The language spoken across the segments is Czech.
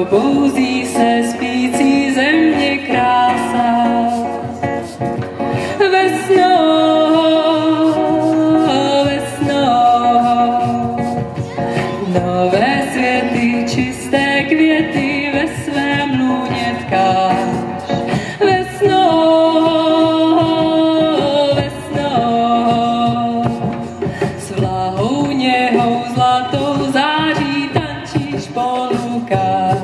probouzí se spící země krása. Ve snoh, nové světy, čisté květy ve svém lůně tkáš. Ve snoh, s vlahou něhou zlatou září tančíš po lukách.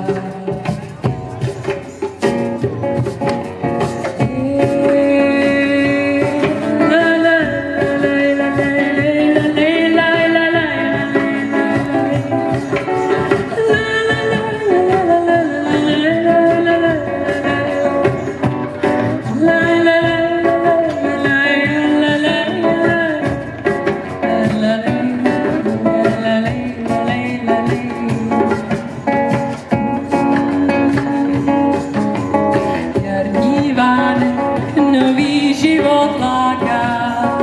Nový život láká,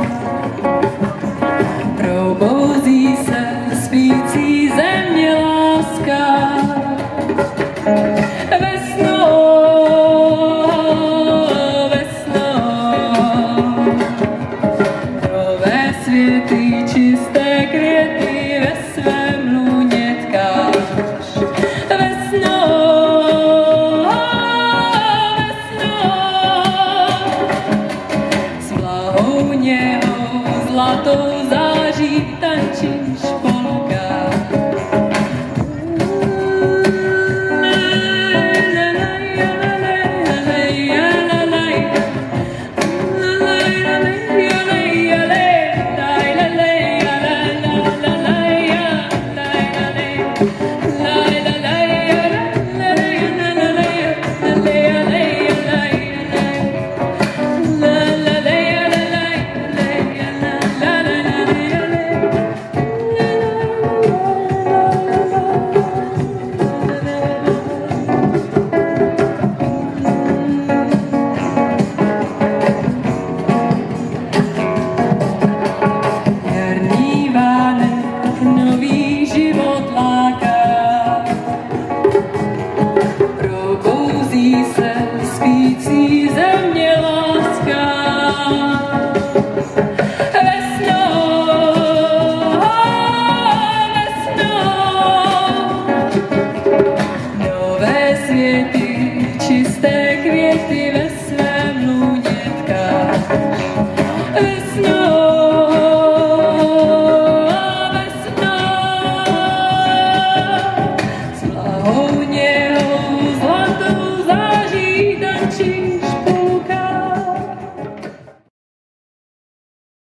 probouzí se spící země láska. Ve snoh, nové světy, čisté květy ve svém lůně tkáš. Ve snoh, něhou zlatou září tančíš po lukách. Nový život láká, probouzí se spící země láska. Ve snoh, nové světy, čisté květy ve své